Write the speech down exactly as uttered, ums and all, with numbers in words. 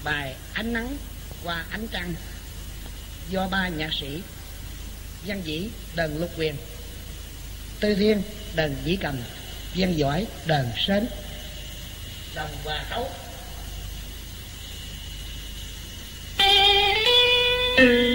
Bài Ánh Nắng Qua Ánh Trăng do ba nhạc sĩ Văn Vĩ đờn lục quyền, Tư Thiên đờn dĩ cầm, Văn Giỏi đờn sến, đồng hòa tấu.